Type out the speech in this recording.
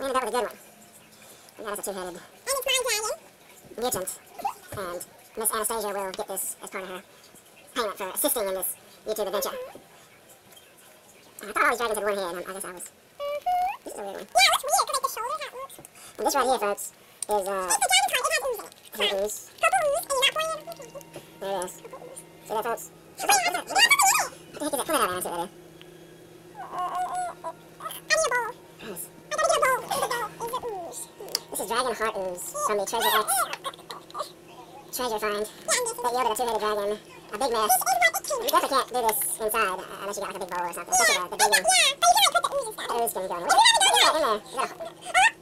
ended up with a good one. We got us a two-headed And it's my dragon. mutant. And Miss Anastasia will get this as part of her payment for assisting in this YouTube adventure. I thought all these dragons had one head. I guess I was. This is a weird one. Yeah, it looks weird because like the shoulder, how it looks. And this right here, folks, is It's a dragon card. It has ooze in it. is that ooze. Purple ooze, and you're not pouring it. There it is. Purple ooze. See that, folks? Yeah, purple ooze. What the heck is that? Pull that out, Aaron, see what I do. I need a bowl. Gross. I gotta get a bowl. Is the ooze. This is Dragon Heart Ooze from the Treasure X treasure find that yielded a two-headed dragon. A big mess. You definitely can't do this inside unless you got like a big bowl or something. Especially the big one. Yeah, but you can like put the ooze inside. The ooze can go in there. What's that in there? Is that a